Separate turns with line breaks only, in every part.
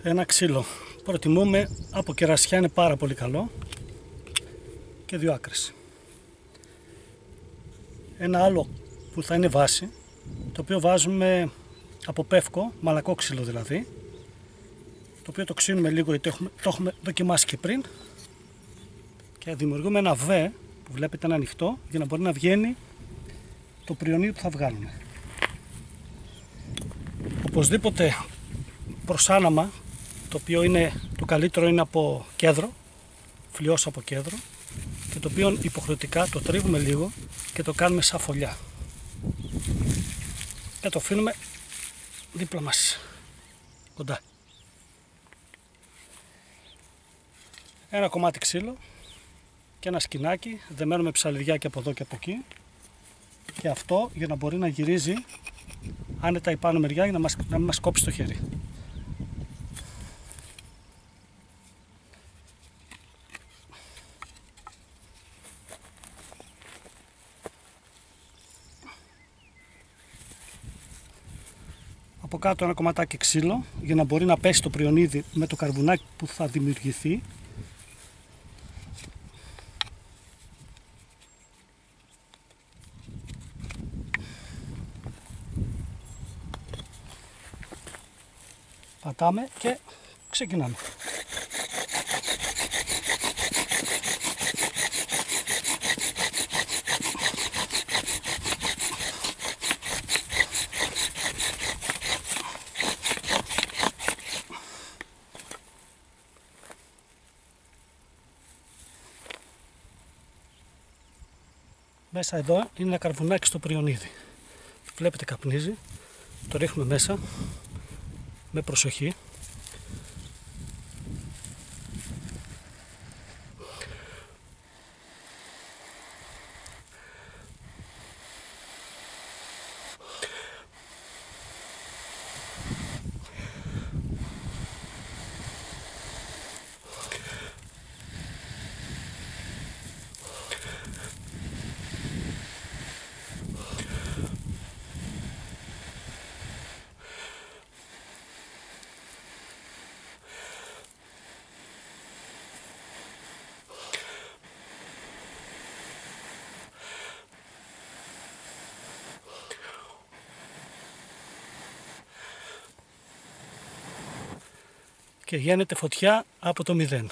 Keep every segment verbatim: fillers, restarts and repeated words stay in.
ένα ξύλο. Προτιμούμε από κερασιά, είναι πάρα πολύ καλό, και δύο άκρες. Ένα άλλο που θα είναι βάση, το οποίο βάζουμε από πεύκο, μαλακό ξύλο δηλαδή, το οποίο το ξύνουμε λίγο γιατί το έχουμε, το έχουμε δοκιμάσει και πριν, και δημιουργούμε ένα β που βλέπετε είναι ανοιχτό για να μπορεί να βγαίνει το πριονίδι που θα βγάλουμε. Οπωσδήποτε προσάναμα, το οποίο είναι το καλύτερο, είναι από κέδρο, φλοιός από κέδρο, και το οποίο υποχρεωτικά το τρίβουμε λίγο και το κάνουμε σαν φωλιά και το αφήνουμε δίπλα μας, κοντά. Ένα κομμάτι ξύλο και ένα σκηνάκι δεμένο με ψαλιδιά και από εδώ και από εκεί, και αυτό για να μπορεί να γυρίζει άνετα η πάνω μεριά για να, μας, να μην μας κόψει το χέρι. Από κάτω ένα κομματάκι ξύλο για να μπορεί να πέσει το πριονίδι με το καρβουνάκι που θα δημιουργηθεί. Πατάμε και ξεκινάμε. Μέσα εδώ είναι ένα καρβουνάκι στο πριονίδι. Βλέπετε καπνίζει. Το ρίχνουμε μέσα με προσοχή. Και γίνεται φωτιά από το μηδέν.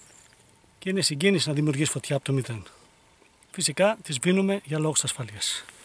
Και είναι συγκίνηση να δημιουργείς φωτιά από το μηδέν. Φυσικά τη σβήνουμε για λόγους ασφαλείας.